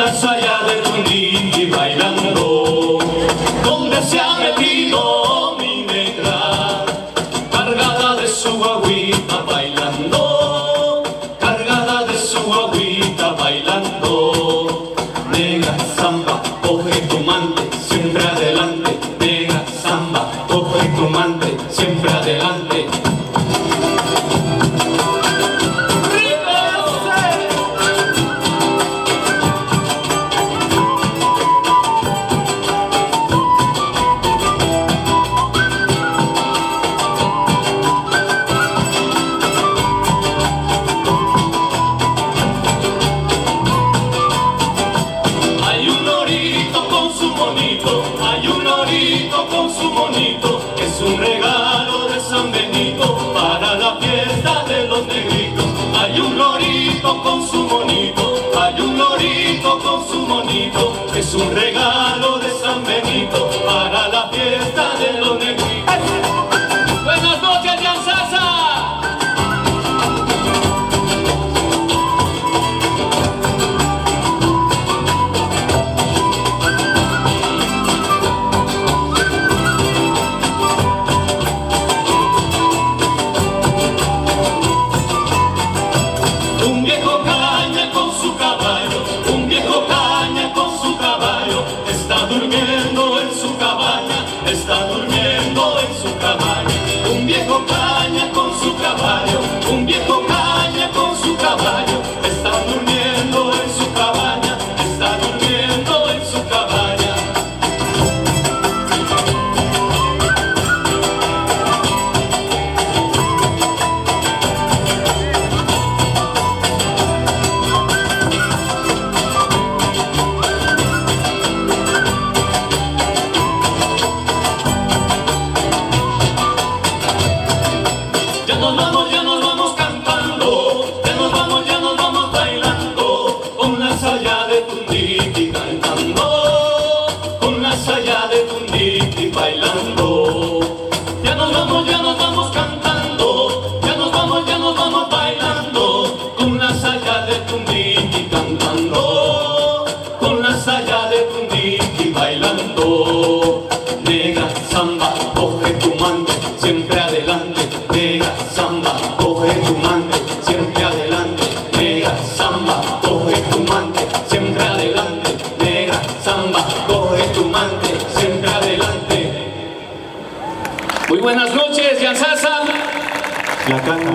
la saya de Tundiqui bailando, donde se ha metido mi negra, cargada de su agüita bailando, cargada de su agüita bailando. Negra samba, coge tu mante, siempre adelante. Negra samba, coge tu mante, siempre adelante. Hay un lorito con su monito, es un regalo de San Benito para la fiesta de los negritos. Hay un lorito con su monito, hay un lorito con su monito, es un regalo de San Benito para la fiesta de los negritos. Buenas noches, Yansasa. Está durmiendo en su cabaña, un viejo caña con su caballo, un viejo caña con su caballo, está durmiendo en su cabaña, está durmiendo en su cabaña. Ya nos vamos cantando, ya nos vamos bailando, con la saya de Tundiqui cantando, con la saya de Tundiqui bailando. Ya nos vamos cantando, ya nos vamos bailando, con la saya de Tundiqui cantando, con la saya de Tundiqui bailando. Negra samba, coge tu mante, siempre adelante. Negra samba, coge tu mante, siempre adelante. Negra samba, coge tu mante, siempre adelante. Negra samba, coge tu mante, siempre adelante. Muy buenas noches, Yansasa. La canta.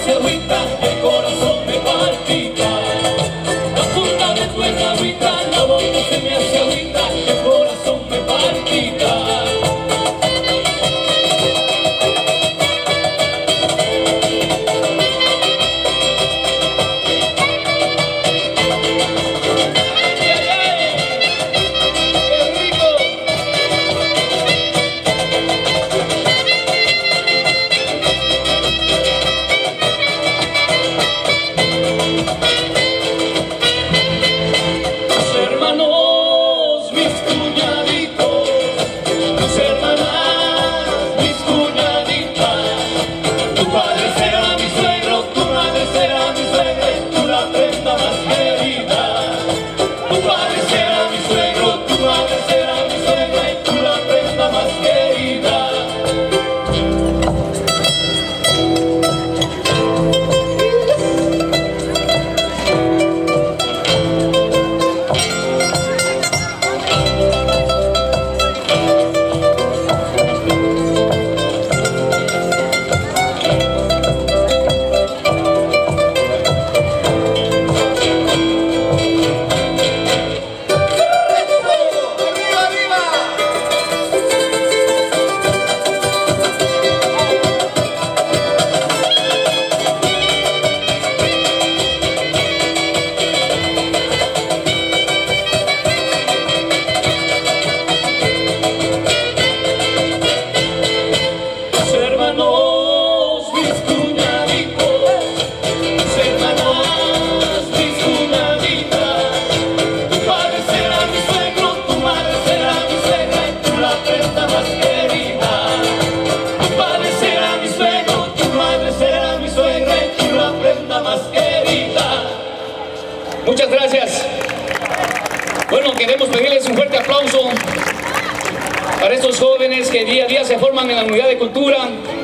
hace agüita y el corazón me palpita. La punta de tu agüita, la boca se me hace agüita y el corazón me palpita. Muchas gracias. Bueno, queremos pedirles un fuerte aplauso para estos jóvenes que día a día se forman en la unidad de cultura.